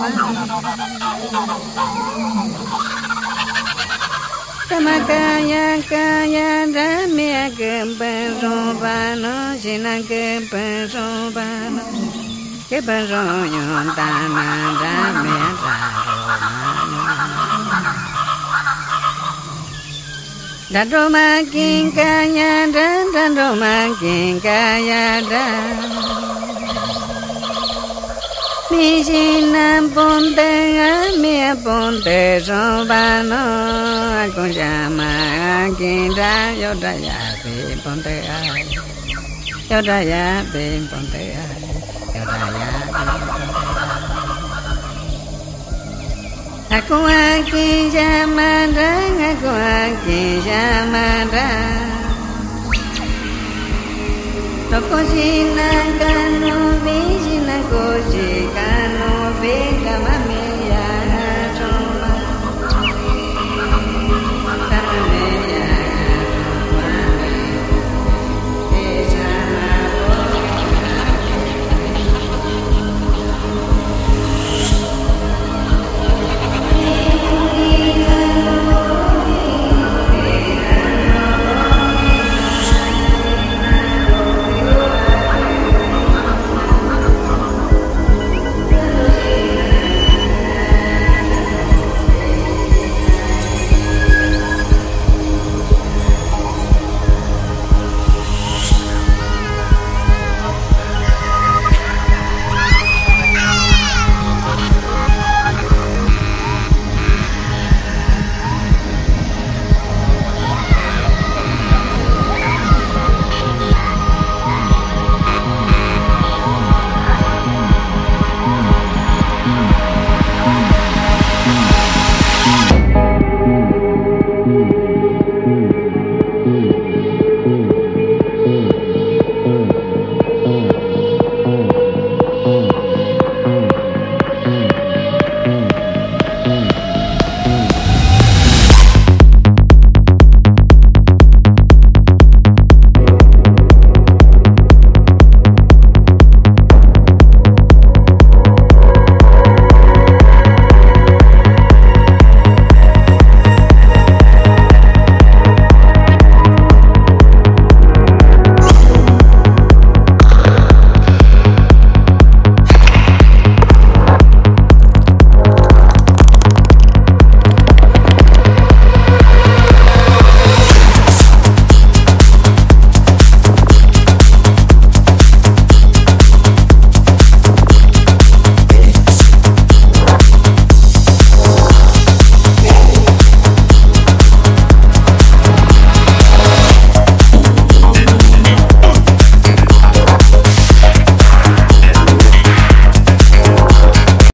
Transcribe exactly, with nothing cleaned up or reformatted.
Tamakaya kaya ramya keperubano sina keperubano keperunyon tanah ramya taromano dadoma kingkaya dan dadoma kingkaya dan Misina ponte mia ponte robano kunjama kinda yodaya be ponte ai yodaya be ponte ai yodaya aku aki jamada aku aki jamada toko sinakan